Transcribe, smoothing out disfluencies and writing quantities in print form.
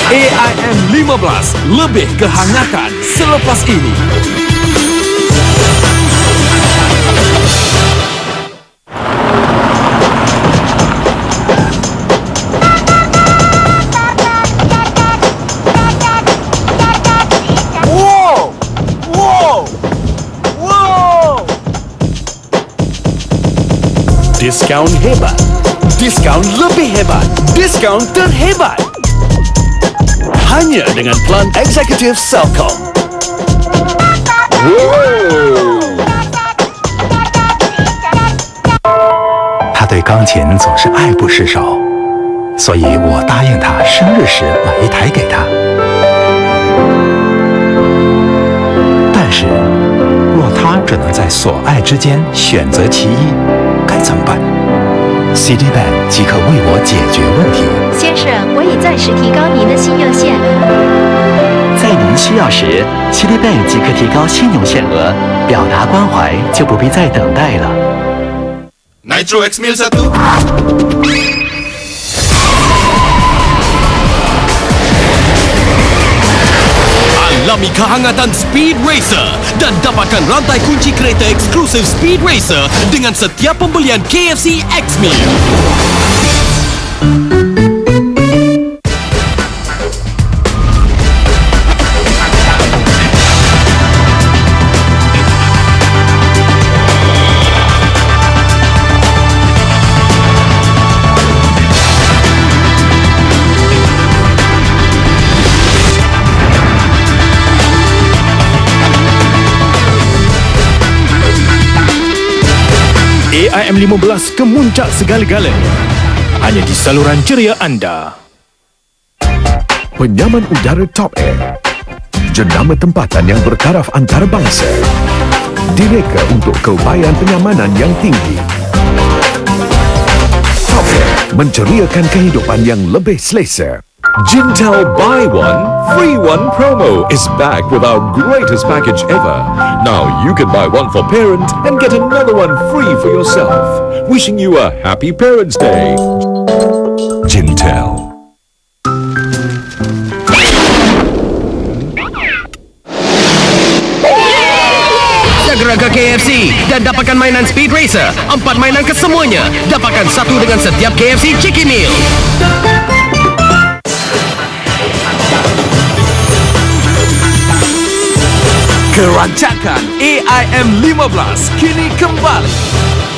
AIM 15, lebih kehangatan selepas ini. Diskaun hebat, diskaun lebih hebat, diskaun terhebat. Hanya dengan plan eksekutif Celcom. Wow! 他对钢琴总是爱不释手，所以我答应他生日时买一台给他。但是，若他只能在所爱之间选择其一，该怎么办 ？Citibank 即可为我解决问题。 先生，我已暂时提高您的信用限额。 在您需要时 ，Citibank 即可提高信用限额，表达关怀就不必再等待了。 Nitro X Mil 1. Alami kehangatan Speed Racer dan dapatkan rantai kunci kereta eksklusif Speed Racer dengan setiap pembelian KFC X Meal. AIM 15 kemuncak segala-galanya. Hanya di saluran ceria anda. Penyaman udara Top Air, jenama tempatan yang bertaraf antarabangsa, direka untuk keupayaan penyamanan yang tinggi. Top Air menceriakan kehidupan yang lebih selesa. Jintel Buy One, Free One promo is back with our greatest package ever. Now you can buy one for parent and get another one free for yourself. Wishing you a happy Parents' Day. Jintel. Segera ke KFC dan dapatkan mainan Speed Racer. 4 mainan kesemuanya. Dapatkan satu dengan setiap KFC Chicken Meal. Kerancakan AIM 15 kini kembali.